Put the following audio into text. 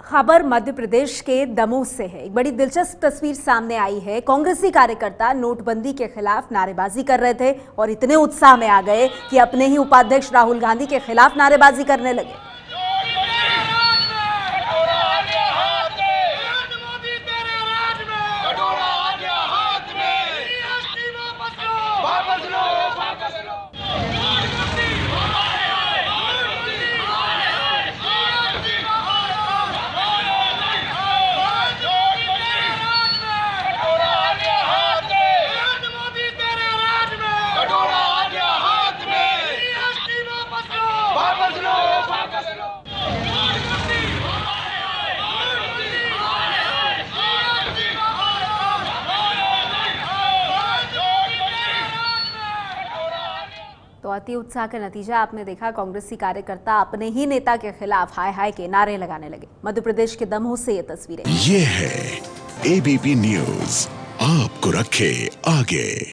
खबर मध्य प्रदेश के दमोह से है। एक बड़ी दिलचस्प तस्वीर सामने आई है। कांग्रेसी कार्यकर्ता नोटबंदी के खिलाफ नारेबाजी कर रहे थे और इतने उत्साह में आ गए कि अपने ही उपाध्यक्ष राहुल गांधी के खिलाफ नारेबाजी करने लगे। तो अति उत्साह का नतीजा आपने देखा। कांग्रेसी कार्यकर्ता अपने ही नेता के खिलाफ हाय हाय के नारे लगाने लगे। मध्य प्रदेश के दमोह से ये तस्वीरें। ये है एबीपी न्यूज़, आपको रखे आगे।